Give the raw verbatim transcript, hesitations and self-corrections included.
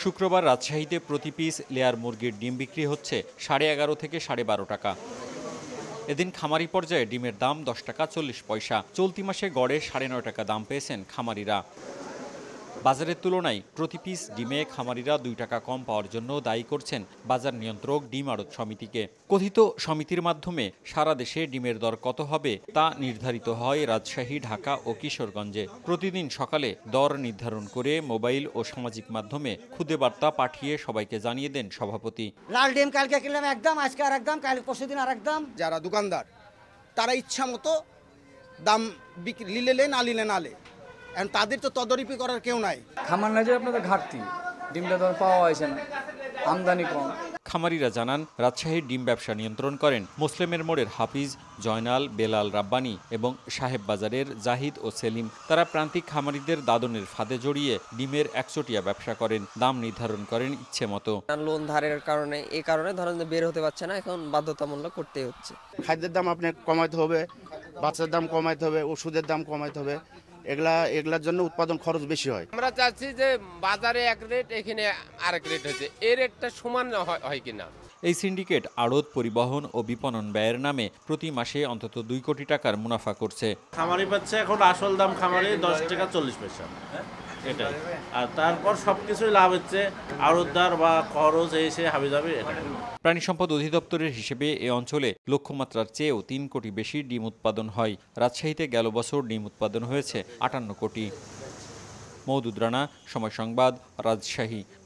শুক্রবার রাজশাহীতে প্রতি পিস লেয়ার মুরগির ডিম বিক্রি হচ্ছে সাড়ে এগারো থেকে সাড়ে বারো টাকা। এদিন খামারি পর্যায়ে ডিমের দাম দশ টাকা চল্লিশ পয়সা। চলতি মাসে গড়ে সাড়ে নয় টাকা দাম পেয়েছেন খামারিরা। বাজারের তুলনায় প্রতি পিস ডিমে খামারিরা দুই টাকা কম পাওয়ার জন্য দায়ী করছেন বাজার নিয়ন্ত্রক ডিম আড়ত সমিতিকে। কথিত সমিতির মাধ্যমে সারা দেশে ডিমের দর কত হবে তা নির্ধারিত হয় রাজশাহী, ঢাকা ও কিশোরগঞ্জে। প্রতিদিন সকালে দর নির্ধারণ করে মোবাইল ও সামাজিক মাধ্যমে খুদে বার্তা পাঠিয়ে সবাইকে জানিয়ে দেন সভাপতি। লাল ডিম কালকে কিনলাম একদম, আজকে আর একদম, কাল পরশুদিন আর একদম। যারা দোকানদার তারা ইচ্ছা মতো দাম বিক্রি লিলে না লিলে নালে, এখন তাদের তো তদারকি করার কেউ নাই। খামার না যে আপনাদের ঘাটতি, ডিমটা তো পাওয়া হয়েছে না, আমদানি কম। খামারিরা জানান, রাজশাহীর ডিম ব্যবসা নিয়ন্ত্রণ করেন মুসলিমের মোড়ের হাফিজ, জয়নাল, বেলাল, রাব্বানি এবং সাহেব বাজারের জাহিদ ও সেলিম। তারা প্রান্তিক খামারিদের দাদনের ফাঁদে জড়িয়ে ডিমের একচটিয়া ব্যবসা করেন, দাম নির্ধারণ করেন ইচ্ছে মতো। লোন ধারের কারণে এই কারণে ধরেন বের হতে পারছে না, এখন বাধ্যতামূলক করতেই হচ্ছে। খাদ্যের দাম আপনাকে কমাইতে হবে, বাচ্চার দাম কমাইতে হবে, ওষুধের দাম কমাইতে হবে। এগুলা এগুলার জন্য উৎপাদন খরচ বেশি হয়। আমরা চাচ্ছি যে বাজারে এক রেট, এখানে আরেক রেট হচ্ছে, এই রেটটা সমান হয় কিনা। এই সিন্ডিকেট আড়ত, পরিবহন ও বিপণন ব্যয়ের নামে প্রতি মাসে অন্তত দুই কোটি টাকার মুনাফা করছে। খামারি পাচ্ছে এখন আসল দাম খামারি দশ টাকা চল্লিশ পয়সা, এটাই। আর তারপর সবকিছুই লাভ হচ্ছে আড়তদার বা খরচ এসে হাবি যাবে। প্রাণী সম্পদ অধিদপ্তরের হিসেবে এ অঞ্চলে লক্ষ্যমাত্রার চেয়েও তিন কোটি বেশি ডিম উৎপাদন হয়। রাজশাহীতে গেল বছর ডিম উৎপাদন হয়েছে আটান্ন কোটি। মওদুদ রানা, সময় সংবাদ, রাজশাহী।